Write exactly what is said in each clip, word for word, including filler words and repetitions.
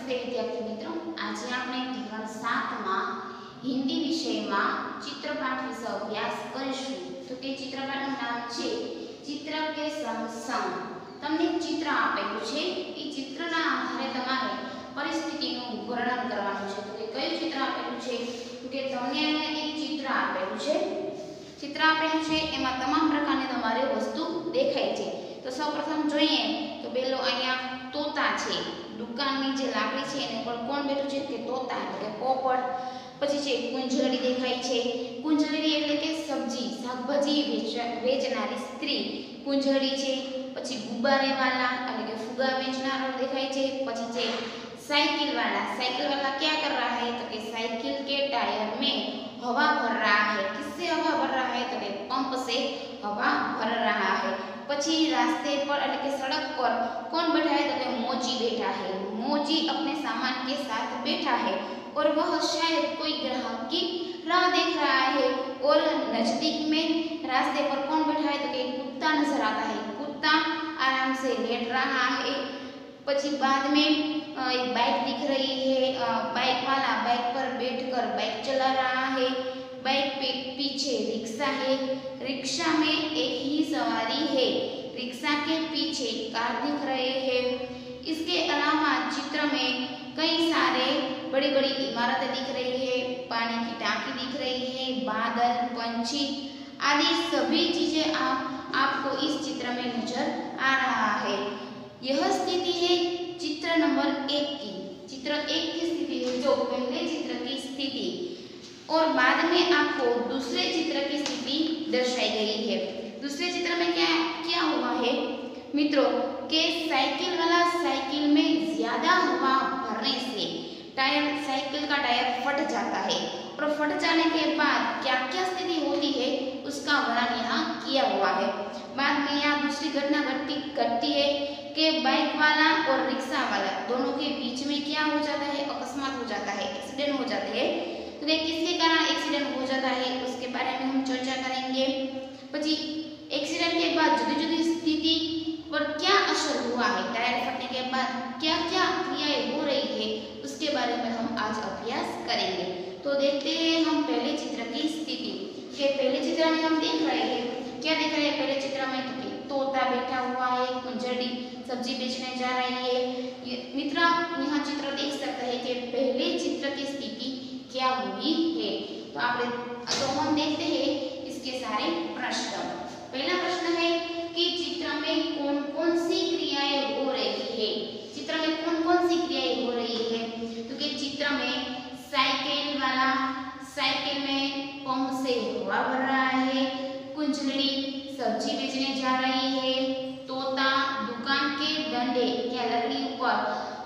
नमस्ते विद्यार्थी मित्रों, आज આપણે ધોરણ સાત માં હિન્દી વિષયમાં ચિત્રપાઠ વિશે અભ્યાસ કરીશું। તો તે ચિત્રપાઠનું નામ છે ચિત્ર કે સંગ સંગ। તમને ચિત્ર આપેલું છે, એ ચિત્રના આધારે તમારે પરિસ્થિતિનું વર્ણન કરવાનું છે। તો કે કયું ચિત્ર આપેલું છે? તો કે તમને અહીંયા એક ચિત્ર આપેલું છે। ચિત્ર આપેલું છે એમાં તમામ પ્રકારની તમારે વસ્તુ દેખાય છે। તો સૌપ્રથમ જોઈએ તો પેલો અહીંયા તોતા છે, દુકાનની જે લાકડી છે એને પર કોણ બેઠું છે કે તોતા એટલે કે પોપટ। પછી છે કુંજળી દેખાય છે, કુંજળી એટલે કે સબ્જી શાકભાજી વેચનારી સ્ત્રી કુંજળી છે। પછી ગુब्बारेवाला એટલે કે ફુગા વેચનારો દેખાય છે। પછી છે साइकिल वाला, साइकिल वाला क्या कर रहा है? तो कि साइकिल के टायर में हवा भर रहा है। किससे हवा भर रहा है? तो कि पंप से हवा भर रहा है। पची रास्ते पर એટલે કે सड़क पर कौन बैठा है? तो कि मोची बैठा है। मोची अपने सामान के साथ बैठा है और वह शायद कोई ग्राहक की राह देख रहा है। और नजदीक में रास्ते पर कौन बैठा है? तो कि कुत्ता नजर आता है। कुत्ता आराम से लेट रहा है। पची बाद में एक बाइक दिख रही है, बाइक वाला बाइक पर बैठकर बाइक चला रहा है। बाइक पे पीछे रिक्शा है, रिक्शा में एक ही सवारी है। रिक्शा के पीछे कार दिख रहे हैं। इसके अलावा चित्र में कई सारे बड़ी बड़ी इमारतें दिख रही है, पानी की टांकी दिख रही है, बादल, पंछी आदि सभी चीजें आप आपको इस चित्र में नजर आ रहा है। यह स्थिति है चित्र नंबर एक की। चित्र एक की स्थिति है जो पहले चित्र की स्थिति, और बाद में आपको दूसरे चित्र की स्थिति दर्शाई गई है। दूसरे चित्र में क्या क्या हुआ है मित्रों के साइकिल वाला साइकिल में ज्यादा हवा भरने से टायर साइकिल का टायर फट जाता है, और फट जाने के बाद क्या क्या स्थिति होती है उसका वर्णन यहाँ किया हुआ है। बाद में यहाँ दूसरी घटना घटती घटती है कि बाइक वाला और रिक्शा वाला दोनों के बीच में क्या हो जाता है? अकस्मात हो जाता है, एक्सीडेंट हो जाते हैं। तो किसके कारण एक्सीडेंट हो जाता है उसके बारे में हम चर्चा करेंगे। पची एक्सीडेंट के बाद जुदी जुदी स्थिति पर क्या असर हुआ है, टायर फटने के बाद क्या क्या क्रियाएं हो रही है उसके बारे में हम आज अभ्यास करेंगे। तो देखते हैं हम पहले चित्र की स्थिति के पहले चित्र में हम देख रहे हैं क्या देख रहे हैं? पहले चित्र में तो तोता बैठा हुआ है, कुंजड़ी सब्जी बेचने जा रही है। मित्र यहाँ चित्र देख सकते हैं कि पहले चित्र की स्थिति क्या हुई है। तो आप तो हम देखते हैं इसके सारे प्रश्न। पहला प्रश्न है कि चित्र में कौन कौन सी क्रियाएं हो रही है? चित्र में कौन कौन सी क्रियाएं हो रही है? तो कि चित्र में साइकिल वाला साइकिल में पंप से हवा भर रहा है, कुंजड़ी सब्जी बेचने जा रही है, तोता दुकान के डंडे क्या लकड़ी ऊपर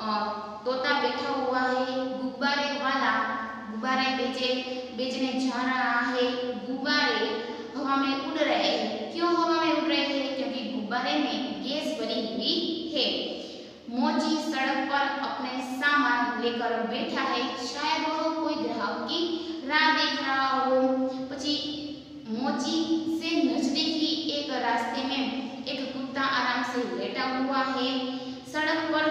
तोता बैठा हुआ है, गुब्बारे वाला गुब्बारे बेचे बेचने जा रहा है। गुब्बारे हवा में उड़ रहे हैं। क्यों हवा में उड़ रहे हैं? क्योंकि गुब्बारे में गैस भरी हुई है। मोची सड़क पर अपने सामान लेकर बैठा है, शायद वह कोई ग्राहक की राह देख रहा हो। पची मोची से नजदीक ही एक रास्ते में एक कुत्ता आराम से लेटा हुआ है। सड़क पर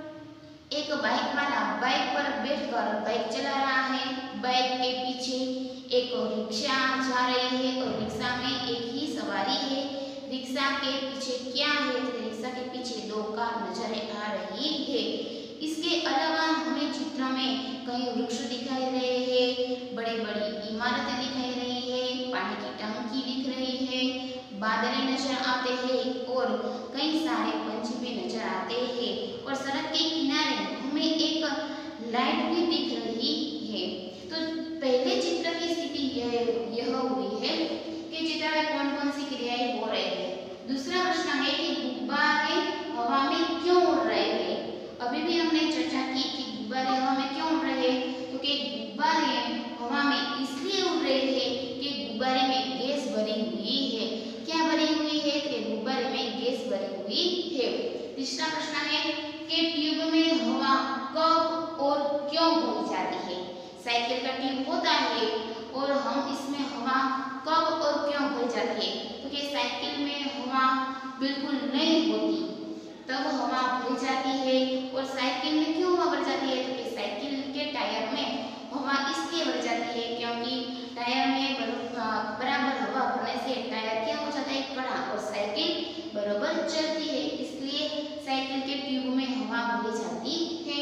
एक बाइक वाला बाइक पर बैठकर बाइक चला रहा है। बाइक के पीछे एक रिक्शा जा रही है और रिक्शा में एक ही सवारी है। रिक्शा के पीछे क्या है? तो रिक्शा के पीछे दो कार नजर आ रही है। इसके अलावा हमें चित्र में कई वृक्ष दिखाई रहे हैं, बड़ी बड़ी इमारतें दिखाई रही है, पानी की टंकी दिख रही है, बादलें नजर आते हैं और कई सारे पंछी भी नजर आते हैं। और सड़क के किनारे हमें एक लाइट भी दिख रही है। तो पहले चित्र की स्थिति यह यह हुई है कि चित्र में कौन कौन सी क्रियाएं हो रही है। दूसरा प्रश्न है कि गुब्बारे हवा में क्यों उड़ रहे हैं? अभी भी हमने चर्चा की कि गुब्बारे हवा में क्यों उड़ रहे हैं। तो कि गुब्बारे हवा में इसलिए उड़ रहे हैं कि गुब्बारे में गैस भरी हुई है। क्या भरी हुई है? कि गुब्बारे में गैस भरी हुई है। तीसरा प्रश्न है कि ट्यूब में हवा कब और क्यों भर जाती है? साइकिल का ट्यूब होता है और हम इसमें हवा कब और क्यों भर जाती है? तो कि साइकिल में हवा बिल्कुल नहीं होती। तब हवा भर जाती है। और साइकिल में क्यों हवा भर जाती है? तो कि साइकिल के टायर में हवा इसलिए भर जाती है क्योंकि टायर में बराबर हवा भरने से टायर क्या हो जाता है? कड़ा, और साइकिल बराबर चलती है, इसलिए साइकिल के ट्यूब में हवा भरी जाती है।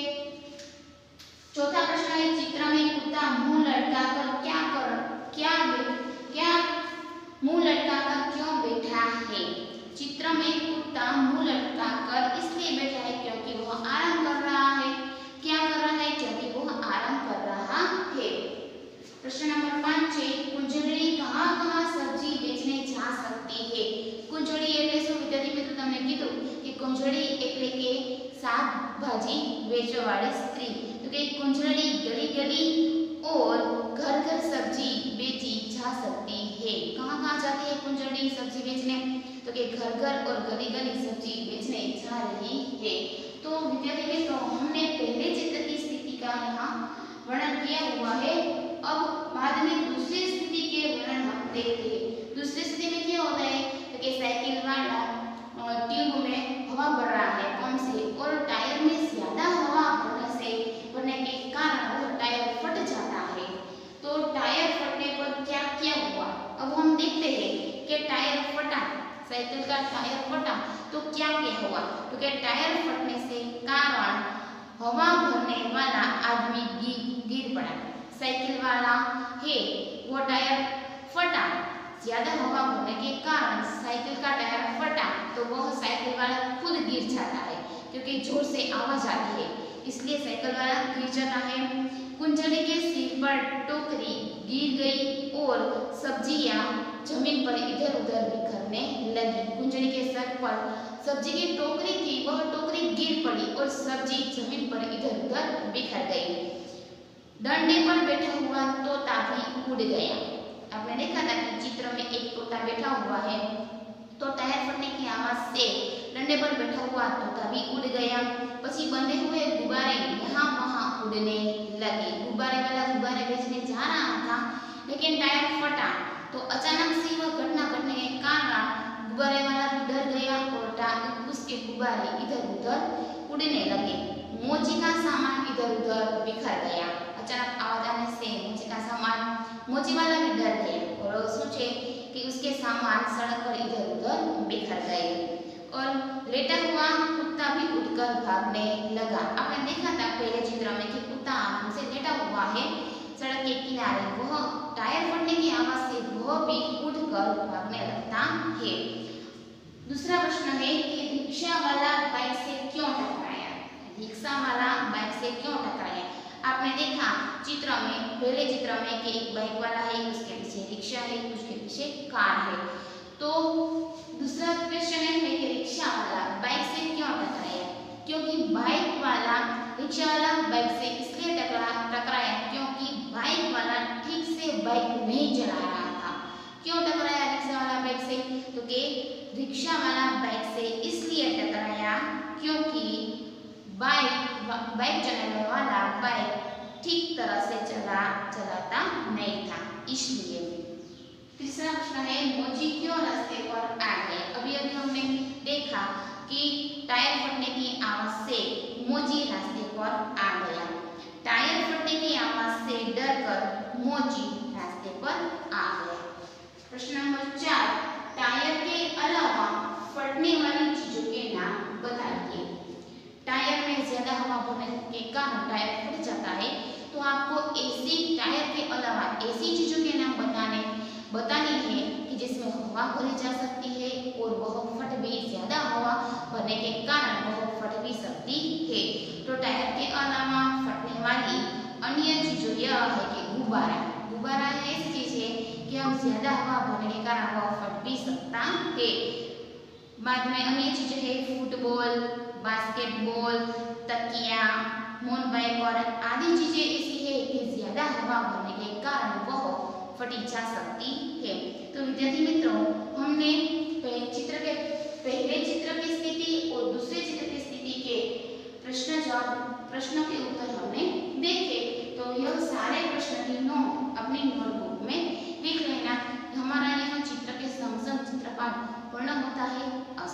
चौथा प्रश्न है, चित्र में कुत्ता मुंह लटकाकर क्या कर क्या क्या मुंह लटकाकर क्यों बैठा है? चित्र में कुत्ता मुंह लटकाकर इसलिए बैठा है क्योंकि वह आराम कर रहा है। क्या कर रहा है? क्योंकि वह आराम कर रहा है। प्रश्न नंबर पांच है, कुंजड़ी कहाँ कहाँ सब्जी बेचने जा सकती है? कुंजड़ी એટલે શું વિદ્યાર્થી મિત્રો? તમને કીધું કે કુંજડી એટલે કે શાકભાજી વેચવાવાળી સ્ત્રી। तो कि कुंजड़ी गली गली और घर घर सब्जी बेची जा सकती है। कहाँ कहाँ जाती है कुंजड़ी सब्जी बेचने? तो कि घर घर और गली गली सब्जी बेचने जा रही है। तो विद्यार्थी मित्रों, हमने पहले चित्र की स्थिति का यहाँ वर्णन किया हुआ है। अब बाद में दूसरी स्थिति के वर्णन हम देखते हैं। दूसरी स्थिति में क्या होता है? तो कि साइकिल वाला ट्यूब में हवा भर रहा है कम से, और टायर में ज्यादा हवा भरने से भरने के कारण वह टायर फट जाता है। तो टायर फटने पर क्या क्या हुआ? अब हम देखते हैं कि टायर फटा, साइकिल का टायर फटा तो क्या क्या हुआ? तो कि टायर फटने से कारण हवा भरने वाला आदमी गिर गिर पड़ा। साइकिल वाला है वो टायर फटा, ज्यादा हवा भरने के कारण साइकिल का टायर फटा तो वह साइकिल वाला खुद गिर जाता है क्योंकि जोर से आवाज आती है, इसलिए साइकिल वाला गिर जाता है। कुंजड़ी के सिर पर टोकरी गिर गई और सब्जियां जमीन पर इधर उधर बिखरने लगी। कुंजड़ी के सर पर सब्जी की टोकरी थी, वह टोकरी गिर पड़ी और सब्जी जमीन पर इधर उधर बिखर गई। डंडे पर बैठा हुआ तोता भी उड़ गया। आपने देखा था कि चित्र में एक तोता बैठा हुआ है, तो टायर फटने की आवाज से डंडे पर बैठा हुआ तोता भी उड़ गया। पछी बंधे हुए गुब्बारे यहाँ वहाँ उड़ने लगे। गुब्बारे वाला गुब्बारे बेचने जा रहा था, लेकिन टायर फटा तो अचानक से वह घटना घटने के कारण गुब्बारे वाला भी डर गया और उसके गुब्बारे इधर उधर उड़ने लगे। मोची का सामान इधर उधर बिखर गया। अचानक आवाज आने से मोची का सामान मोची वाला भी डर गया और सोचे कि उसके सामान सड़क पर इधर उधर बिखर गए। और लेटा हुआ कुत्ता भी उठकर भागने लगा। आपने देखा था पहले चित्र में कि कुत्ता आराम से लेटा हुआ है सड़क के किनारे, वह टायर फटने की आवाज से वह भी उठकर भागने लगता है। दूसरा प्रश्न है कि रिक्शा वाला बाइक से क्यों टकराया? रिक्शा वाला बाइक से क्यों टकराया? आपने देखा चित्र में, पहले चित्र में कि एक बाइक वाला है, उसके पीछे रिक्शा है, उसके पीछे कार है। तो दूसरा क्वेश्चन है कि रिक्शा वाला बाइक से क्यों टकराया? क्योंकि बाइक वाला रिक्शा वाला बाइक से इसलिए टकरा टकराया क्योंकि बाइक वाला ठीक से बाइक नहीं चला रहा था। क्यों टकराया रिक्शा वाला बाइक से? तो कि रिक्शा वाला बाइक से इसलिए टकराया क्योंकि बाइक बाइक चलाने वाला बाइक ठीक तरह से चला चलाता नहीं था, इसलिए। तीसरा प्रश्न है, मोची क्यों रास्ते पर आ गए? अभी अभी हमने देखा कि टायर फटने की आवाज से मोची रास्ते पर आ गया। टायर फटने की आवाज से डरकर मोची रास्ते पर आ गया। प्रश्न नंबर चार, टायर के अलावा फटने वाली चीजों के नाम बताइए। टायर में ज्यादा हवा भरने के कारण टायर फट जाता है, तो आपको ऐसी टायर के अलावा ऐसी चीजों के नाम बताने बतानी है कि जिसमें हवा भरी जा सकती है और वह फट भी, ज्यादा हवा भरने के कारण वह फट भी सकती है। तो टायर के अलावा फटने वाली अन्य चीजों यह है कि गुब्बारा। गुब्बारा ऐसी चीज है कि हम ज्यादा हवा भरने के कारण वह फट भी सकता है। बाद में अन्य चीजें है फुटबॉल, बास्केटबॉल, तकिया, मून वाइपर आदि चीजें ऐसी है कि ज्यादा हवा भरने के कारण वह फटी जा सकती है। तो विद्यार्थी मित्रों, हमने चित्र के पहले चित्र की स्थिति और दूसरे चित्र की स्थिति के प्रश्न जवाब प्रश्नों के उत्तर हमने देखे। तो यह सारे प्रश्न की नोट अपनी नोटबुक में लिख लेना। हमारा यहाँ चित्र के संग संग चित्रपाठ पूर्ण होता है।